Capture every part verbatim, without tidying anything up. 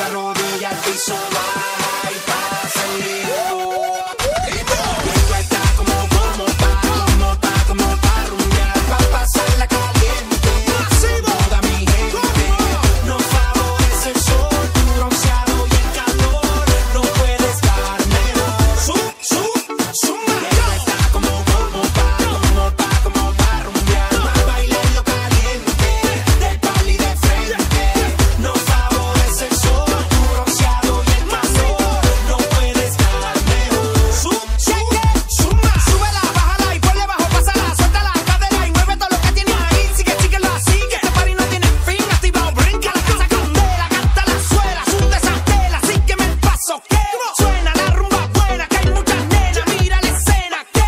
cintura, rodilla al piso, baja y pasa el ritmo. Esto está como, como pa, como pa, como pa rumbear, pa' pasarla caliente. Toda mi gente nos favorece el sol, tu bronceado y el calor, no puede estar mejor. Sub, sub, suma. Esto está como, como pa, como pa, como pa rumbear, pa' bailarlo caliente, del pali de frente. Nos favorece el sol, tu bronceado y el calor, no puede estar mejor. Sub, sub, suma. Súbela, bájala y ponle bajo, pásala, suelta la cadera y mueve todo lo que tienes ahí. Sigue, síguelo así, que este party no tiene fin. Activado, brinca la casa candela, canta la suela, sunde esa tela, sígueme el paso que suena la rumba buena, que hay muchas nenas, mira la escena que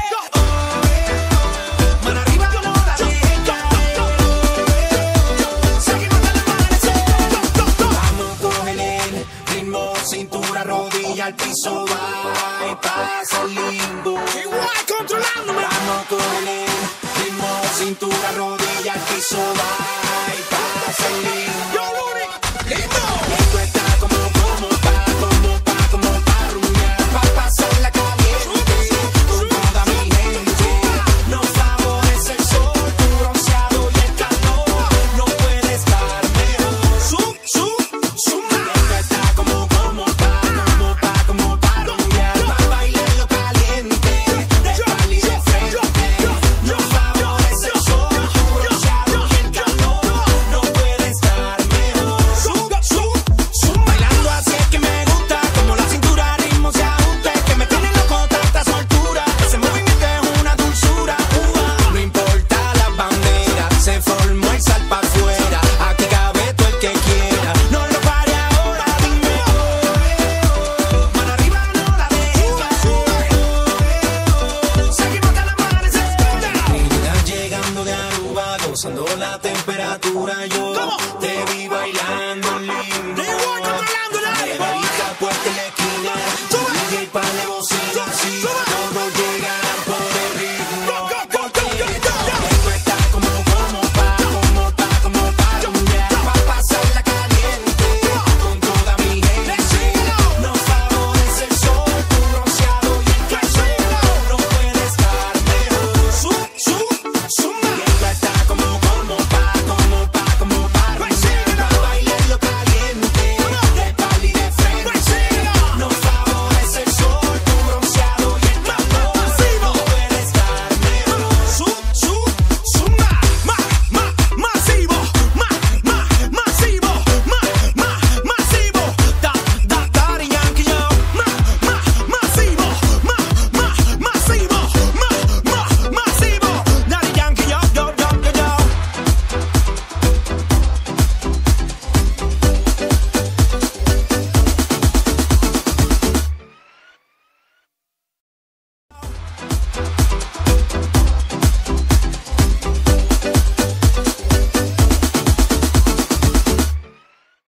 mano arriba no la dejes caer. Seguimos hasta el amanecer. Vamos, cógele el ritmo, cintura, rodilla al piso, va y pasa el limbo. Igual controlándome. Vamos, cógele el ritmo, cintura, rodilla al piso, va y pasa el limbo. Esto está como, como pa, como pa, como pa rumbear, pa' pasarla caliente. Con toda mi gente nos favorece el sol, tu bronceado y el calor, no puede estar mejor. Sub, sub, suma. Esto está como, como pa, como pa, como pa rumbear, pa' bailarlo caliente, del pali de frente. Nos favorece el sol, tu bronceado y el calor, no puede estar mejor. Sub, sub, suma. Bailando así es que me gusta, como la cintura ritmo se ajusta, es que me tiene loco tanta soltura, ese movimiento es una dulzura. Uva. No importa las banderas, se formó el sal pa' afuera, aquí cabe todo el que quiera, no lo pare ahora, dime oh, mano arriba no la dejes caer. Seguimos hasta el amanecer. Mira, llegando de Aruba, gozando la temperatura, yo te vi bailar